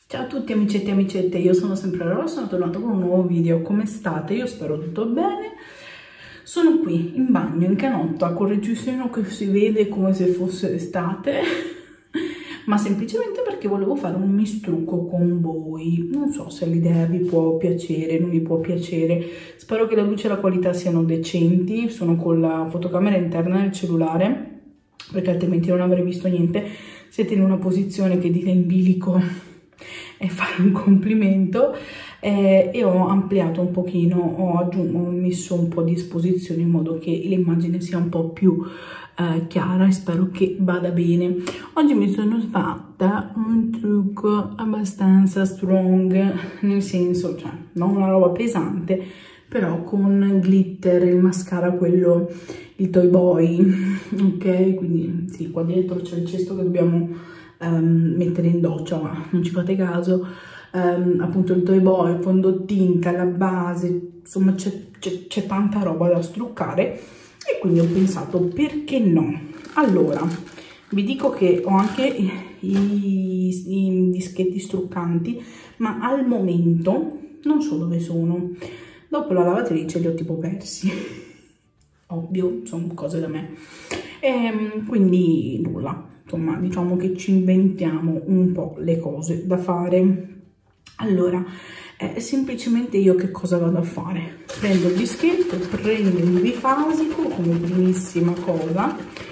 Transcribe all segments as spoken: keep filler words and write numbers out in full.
Ciao a tutti amicetti e amicette, io sono sempre Laura, sono tornata con un nuovo video. Come state? Io spero tutto bene. Sono qui in bagno, in canotta, con il reggiseno che si vede come se fosse estate, ma semplicemente perché volevo fare un mistrucco con voi. Non so se l'idea vi può piacere, non vi può piacere. Spero che la luce e la qualità siano decenti. Sono con la fotocamera interna del cellulare, perché altrimenti non avrei visto niente. Siete in una posizione che dite in bilico e fare un complimento, eh, e ho ampliato un pochino, ho, aggiunto, ho messo un po' di esposizione in modo che l'immagine sia un po' più eh, chiara e spero che vada bene. Oggi mi sono fatta un trucco abbastanza strong, nel senso, cioè non una roba pesante, però con glitter, il mascara, quello, il Toy Boy, ok? Quindi sì, qua dietro c'è il cesto che dobbiamo Um, mettere in doccia, ma non ci fate caso. Um, appunto il Toy Boy, il fondotinta, la base, insomma c'è tanta roba da struccare e quindi ho pensato perché no. Allora vi dico che ho anche i, i, i dischetti struccanti, ma al momento non so dove sono. Dopo la lavatrice li ho tipo persi, ovvio, sono cose da me, e quindi nulla. Insomma, diciamo che ci inventiamo un po' le cose da fare. Allora, eh, semplicemente io che cosa vado a fare? Prendo il dischetto, prendo il bifasico come primissima cosa,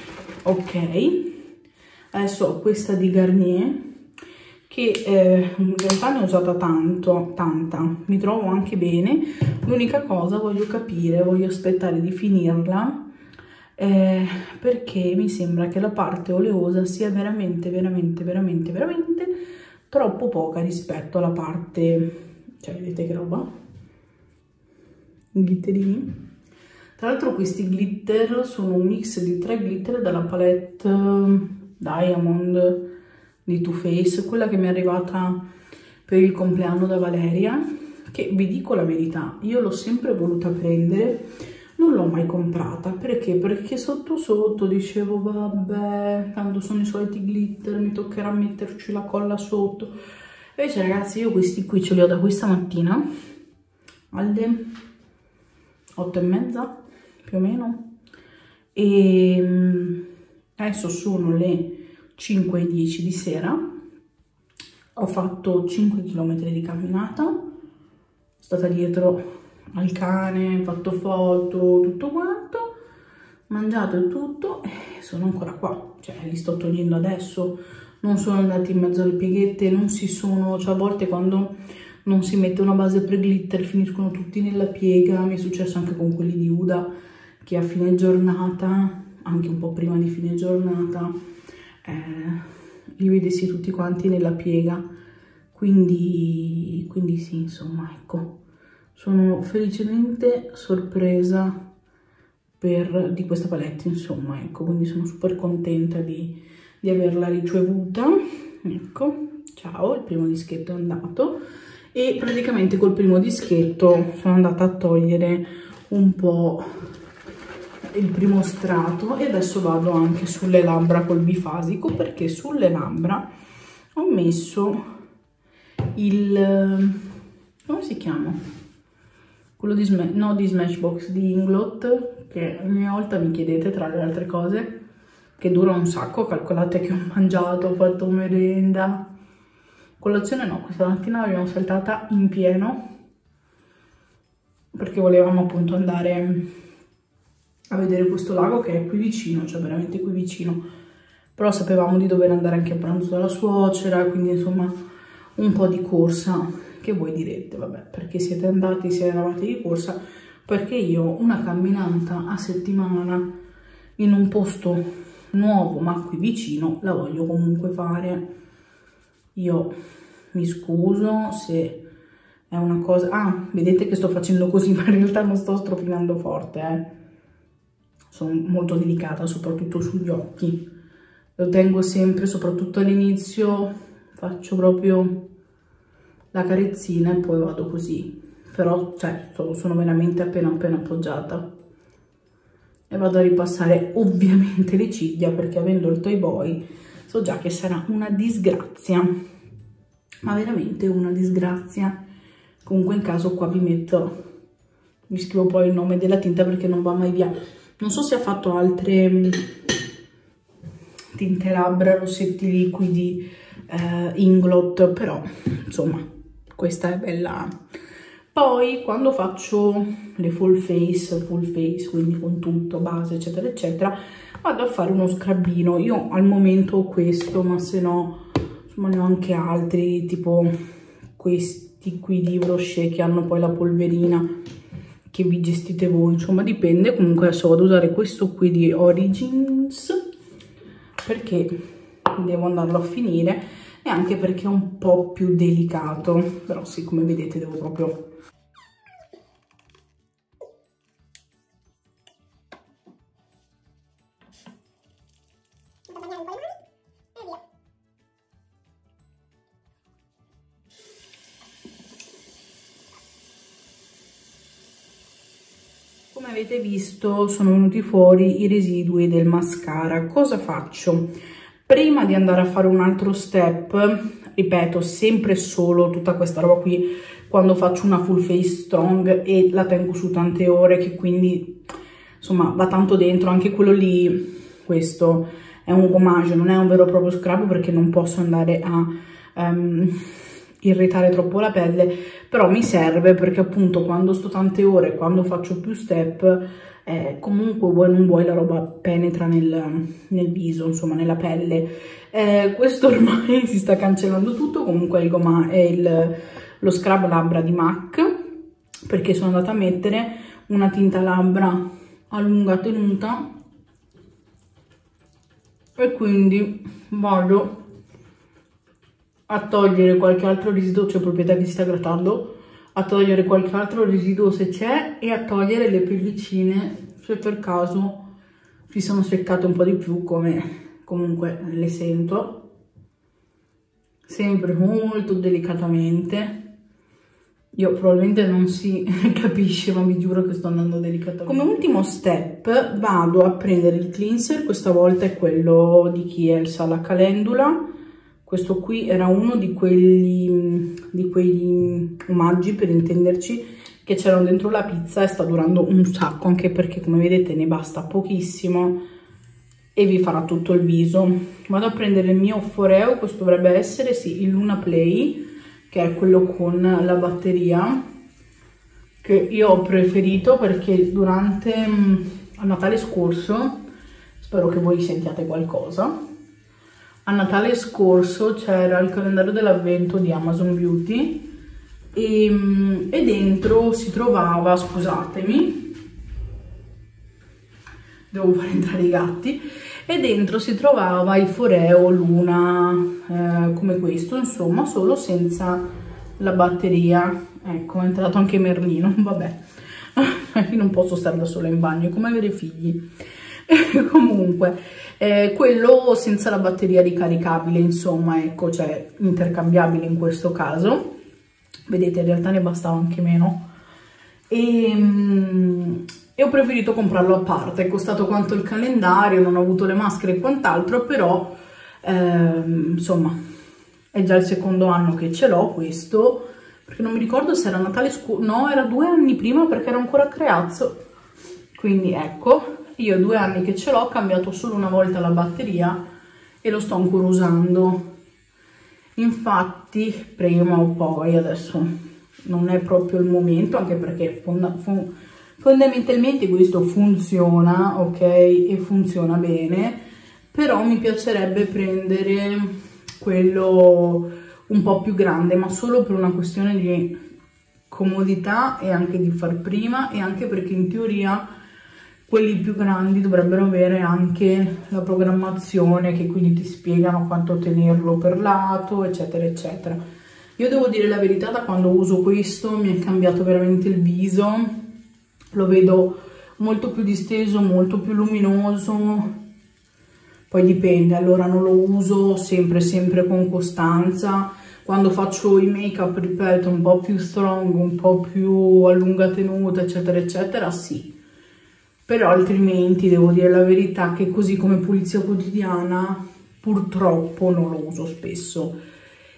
ok? Adesso ho questa di Garnier, che eh, in realtà ne ho usata tanto, tanta, mi trovo anche bene. L'unica cosa, voglio capire, voglio aspettare di finirla, Eh, perché mi sembra che la parte oleosa sia veramente veramente veramente veramente troppo poca rispetto alla parte, cioè vedete che roba, glitterini. Tra l'altro questi glitter sono un mix di tre glitter dalla palette Diamond di Too Faced, quella che mi è arrivata per il compleanno da Valeria, che vi dico la verità, io l'ho sempre voluta prendere. Non l'ho mai comprata, perché? Perché sotto sotto dicevo vabbè, tanto sono i soliti glitter, mi toccherà metterci la colla sotto. Invece ragazzi, io questi qui ce li ho da questa mattina alle otto e mezza più o meno, e adesso sono le cinque e dieci di sera. Ho fatto cinque chilometri di camminata, sono stata dietro al cane, fatto foto, tutto quanto, mangiato tutto e sono ancora qua, cioè li sto togliendo adesso, non sono andati in mezzo alle pieghette, non si sono, cioè a volte quando non si mette una base per glitter finiscono tutti nella piega. Mi è successo anche con quelli di Huda, che a fine giornata, anche un po' prima di fine giornata, eh, li vedessi tutti quanti nella piega, quindi, quindi sì, insomma, ecco. Sono felicemente sorpresa per, di questa palette, insomma, ecco, quindi sono super contenta di, di averla ricevuta. Ecco, ciao, il primo dischetto è andato e praticamente col primo dischetto sono andata a togliere un po' il primo strato e adesso vado anche sulle labbra col bifasico, perché sulle labbra ho messo il, come si chiama? Quello di, Smash, no, di Smashbox, di Inglot, che ogni volta mi chiedete, tra le altre cose, che dura un sacco. Calcolate che ho mangiato, ho fatto merenda, colazione no, questa mattina l'abbiamo saltata in pieno, perché volevamo appunto andare a vedere questo lago che è qui vicino, cioè veramente qui vicino, però sapevamo di dover andare anche a pranzo dalla suocera, quindi insomma un po' di corsa. Che voi direte, vabbè, perché siete andati, se eravate di corsa? Perché io una camminata a settimana in un posto nuovo ma qui vicino la voglio comunque fare. Io mi scuso se è una cosa, ah, vedete che sto facendo così, ma in realtà non sto strofinando forte, eh. Sono molto delicata soprattutto sugli occhi, lo tengo sempre, soprattutto all'inizio faccio proprio la carezzina e poi vado così, però cioè sono veramente appena appena appoggiata e vado a ripassare ovviamente le ciglia, perché avendo il Toy Boy so già che sarà una disgrazia. ma veramente una disgrazia. Comunque in caso qua vi metto, vi scrivo poi il nome della tinta perché non va mai via. Non so se ha fatto altre tinte labbra, rossetti liquidi, eh, Inglot, però insomma questa è bella. Poi quando faccio le full face, full face, quindi con tutto, base eccetera eccetera, vado a fare uno scrabbino. Io al momento ho questo, ma se no insomma ne ho anche altri, tipo questi qui di Rocher che hanno poi la polverina, che vi gestite voi, insomma dipende. Comunque adesso vado ad usare questo qui di Origins perché devo andarlo a finire e anche perché è un po' più delicato, però sì, come vedete devo proprio... Come avete visto sono venuti fuori i residui del mascara. Cosa faccio? Prima di andare a fare un altro step, ripeto, sempre solo tutta questa roba qui quando faccio una full face strong e la tengo su tante ore, che quindi insomma va tanto dentro. Anche quello lì, questo è un gommage, non è un vero e proprio scrub perché non posso andare a um, irritare troppo la pelle, però mi serve perché appunto quando sto tante ore, quando faccio più step, eh, comunque vuoi non vuoi la roba penetra nel, nel viso, insomma nella pelle. Eh, questo ormai si sta cancellando tutto. Comunque il gomma è il, lo scrub labbra di MAC, perché sono andata a mettere una tinta labbra a lunga tenuta e quindi vado a togliere qualche altro residuo, c'è proprietà che si sta grattando, a togliere qualche altro residuo se c'è e a togliere le pellicine se per caso si sono seccate un po' di più, come comunque le sento, sempre molto delicatamente. Io probabilmente non si capisce, ma vi giuro che sto andando delicatamente. Come ultimo step vado a prendere il cleanser, questa volta è quello di Kiehl's alla calendula. Questo qui era uno di quelli, di quegli omaggi, per intenderci, che c'erano dentro la pizza e sta durando un sacco, anche perché come vedete ne basta pochissimo e vi farà tutto il viso. Vado a prendere il mio Foreo, questo dovrebbe essere, sì, il Luna Play, che è quello con la batteria, che io ho preferito perché durante a Natale scorso, spero che voi sentiate qualcosa, a Natale scorso c'era il calendario dell'avvento di Amazon Beauty e, e dentro si trovava, scusatemi, devo fare entrare i gatti, e dentro si trovava il Foreo Luna eh, come questo, insomma, solo senza la batteria. Ecco, è entrato anche Merlino, vabbè, io non posso stare da sola in bagno, è come avere figli. Comunque, eh, quello senza la batteria ricaricabile, insomma, ecco, cioè intercambiabile in questo caso. Vedete, in realtà ne bastava anche meno. E, mm, e ho preferito comprarlo a parte, è costato quanto il calendario, non ho avuto le maschere e quant'altro, però ehm, insomma è già il secondo anno che ce l'ho questo, perché non mi ricordo se era Natale scorso, no, era due anni prima perché era ancora a Creazzo, quindi ecco, io due anni che ce l'ho, ho cambiato solo una volta la batteria e lo sto ancora usando. Infatti prima o poi, adesso non è proprio il momento, anche perché fonda, fon, fondamentalmente questo funziona, ok, e funziona bene, però mi piacerebbe prendere quello un po' più grande, ma solo per una questione di comodità e anche di far prima, e anche perché in teoria quelli più grandi dovrebbero avere anche la programmazione, che quindi ti spiegano quanto tenerlo per lato, eccetera eccetera. Io devo dire la verità, da quando uso questo mi è cambiato veramente il viso, lo vedo molto più disteso, molto più luminoso. Poi dipende, allora non lo uso sempre sempre con costanza. Quando faccio i make up, ripeto, un po' più strong, un po' più a lunga tenuta, eccetera eccetera, sì. Però altrimenti devo dire la verità che così come pulizia quotidiana purtroppo non lo uso spesso.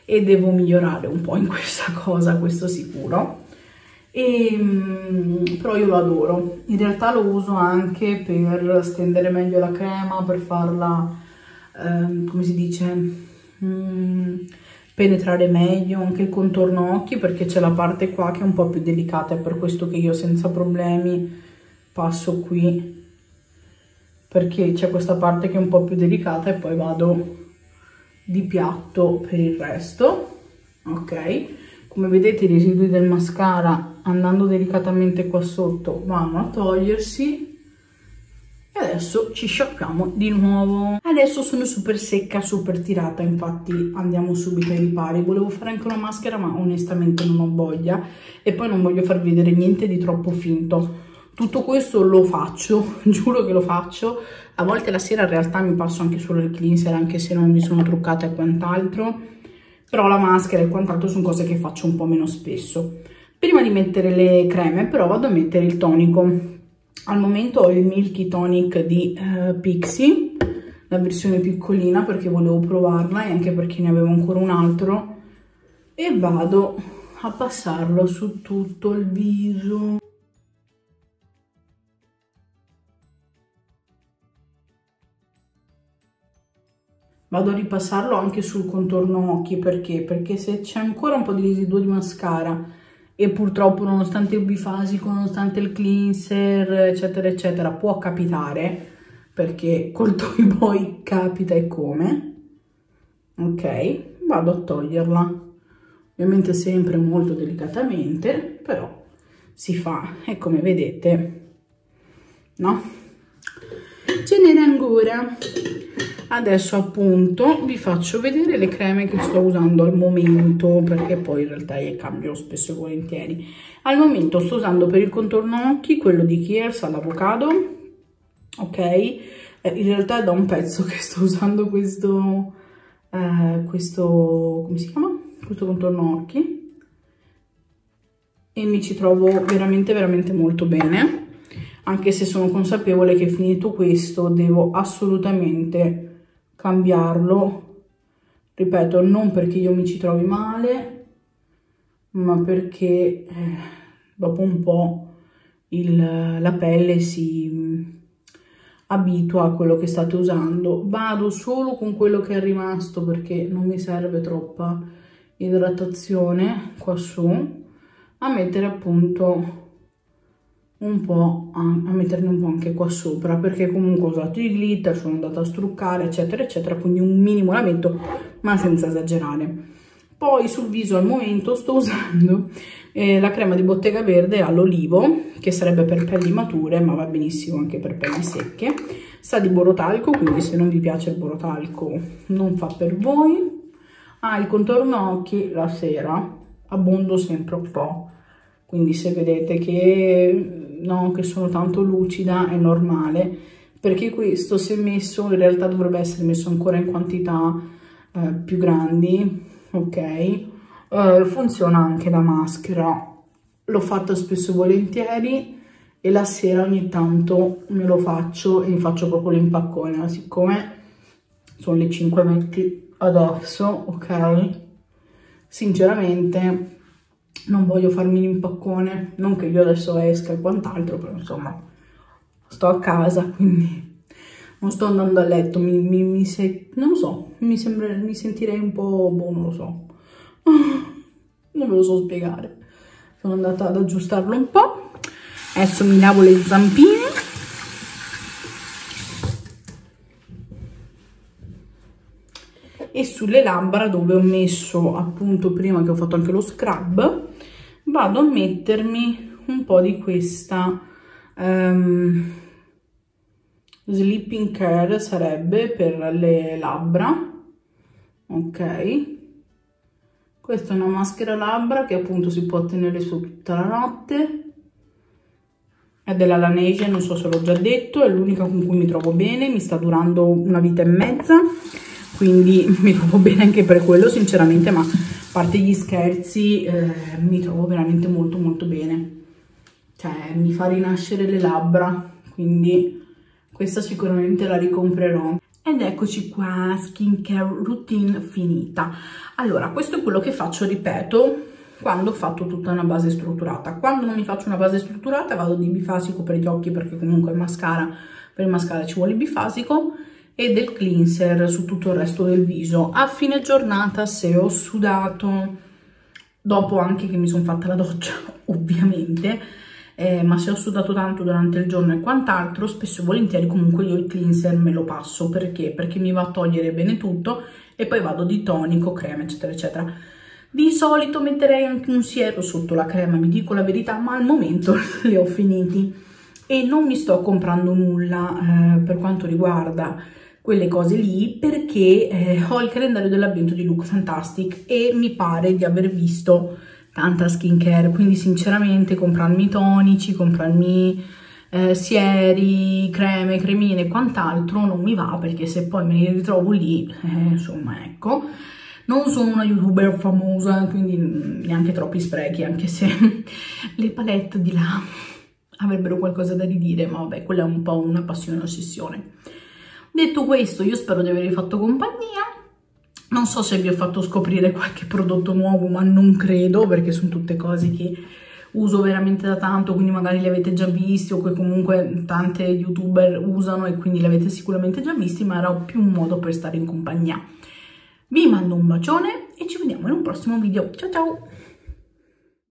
e devo migliorare un po' in questa cosa, questo sicuro. E, però io lo adoro, in realtà lo uso anche per stendere meglio la crema, per farla, ehm, come si dice, mm, penetrare meglio, anche il contorno occhi, perché c'è la parte qua che è un po' più delicata, è per questo che io senza problemi passo qui, perché c'è questa parte che è un po' più delicata e poi vado di piatto per il resto. Ok, come vedete i residui del mascara, andando delicatamente qua sotto, vanno a togliersi. E adesso ci sciacquiamo di nuovo. Adesso sono super secca, super tirata, infatti andiamo subito ai ripari. Volevo fare anche una maschera, ma onestamente non ho voglia, e poi non voglio far vedere niente di troppo finto. Tutto questo lo faccio, giuro che lo faccio. A volte la sera in realtà mi passo anche solo il cleanser, anche se non mi sono truccata e quant'altro, però la maschera e quant'altro sono cose che faccio un po' meno spesso. Prima di mettere le creme però vado a mettere il tonico. Al momento ho il Milky Tonic di eh, Pixi, la versione piccolina, perché volevo provarla e anche perché ne avevo ancora un altro, e vado a passarlo su tutto il viso. Vado a ripassarlo anche sul contorno occhi, perché? Perché se c'è ancora un po' di residuo di mascara e purtroppo nonostante il bifasico, nonostante il cleanser, eccetera eccetera, può capitare, perché col Toy Boy capita e come, ok, vado a toglierla, ovviamente sempre molto delicatamente, però si fa, e come vedete, no? Ce n'era ancora. Adesso appunto vi faccio vedere le creme che sto usando al momento, perché poi in realtà le cambio spesso e volentieri. Al momento sto usando per il contorno occhi quello di Kiehl's all'avocado, ok? Eh, in realtà è da un pezzo che sto usando questo, eh, questo, come si chiama? Questo contorno occhi, e mi ci trovo veramente veramente molto bene, anche se sono consapevole che finito questo devo assolutamente cambiarlo, ripeto, non perché io mi ci trovi male, ma perché eh, dopo un po' il, la pelle si abitua a quello che state usando. Vado solo con quello che è rimasto perché non mi serve troppa idratazione qua su, a mettere appunto un po', a, a metterne un po' anche qua sopra, perché comunque ho usato i glitter, sono andata a struccare eccetera eccetera, quindi un minimo la metto ma senza esagerare. Poi sul viso al momento sto usando eh, la crema di Bottega Verde all'olivo, che sarebbe per pelli mature ma va benissimo anche per pelli secche. Sa di borotalco, quindi se non vi piace il borotalco non fa per voi. Ah, il contorno occhi la sera abbondo sempre un po', quindi se vedete che no, che sono tanto lucida è normale, perché questo se messo in realtà dovrebbe essere messo ancora in quantità eh, più grandi, ok? Eh, funziona anche da maschera, l'ho fatta spesso e volentieri, e la sera ogni tanto me lo faccio e mi faccio proprio l'impaccone, ma siccome sono le cinque e venti adesso, ok? Sinceramente non voglio farmi l'impaccone, non che io adesso esca e quant'altro, però insomma sto a casa, quindi non sto andando a letto, mi, mi, mi se, non lo so, mi, sembra, mi sentirei un po', boh, non lo so, non me lo so spiegare. Sono andata ad aggiustarlo un po', adesso mi lavo le zampine. E sulle labbra, dove ho messo appunto prima che ho fatto anche lo scrub, vado a mettermi un po' di questa um, Sleeping Care, sarebbe per le labbra, ok? Questa è una maschera labbra che appunto si può tenere su tutta la notte, è della Laneige, non so se l'ho già detto, è l'unica con cui mi trovo bene, mi sta durando una vita e mezza, quindi mi trovo bene anche per quello sinceramente, ma a parte gli scherzi eh, mi trovo veramente molto molto bene, cioè mi fa rinascere le labbra, quindi questa sicuramente la ricomprerò. Ed eccoci qua, skincare routine finita. Allora, questo è quello che faccio, ripeto, quando ho fatto tutta una base strutturata. Quando non mi faccio una base strutturata vado di bifasico per gli occhi, perché comunque il mascara, per il mascara ci vuole il bifasico, e del cleanser su tutto il resto del viso. A fine giornata, se ho sudato, dopo anche che mi sono fatta la doccia ovviamente, eh, ma se ho sudato tanto durante il giorno e quant'altro, spesso e volentieri comunque io il cleanser me lo passo. Perché? Perché mi va a togliere bene tutto e poi vado di tonico, crema eccetera eccetera. Di solito metterei anche un siero sotto la crema, vi dico la verità, ma al momento li ho finiti e non mi sto comprando nulla eh, per quanto riguarda quelle cose lì, perché eh, ho il calendario dell'avvento di Look Fantastic e mi pare di aver visto tanta skincare, quindi sinceramente comprarmi tonici, comprarmi eh, sieri, creme, cremine e quant'altro non mi va, perché se poi me li ritrovo lì, eh, insomma ecco, non sono una youtuber famosa, quindi neanche troppi sprechi, anche se le palette di là avrebbero qualcosa da ridire, ma vabbè, quella è un po' una passione, un'ossessione. Detto questo, io spero di avervi fatto compagnia. Non so se vi ho fatto scoprire qualche prodotto nuovo, ma non credo, perché sono tutte cose che uso veramente da tanto, quindi magari li avete già visti o che comunque tante youtuber usano e quindi li avete sicuramente già visti, ma era più un modo per stare in compagnia. Vi mando un bacione e ci vediamo in un prossimo video. Ciao ciao!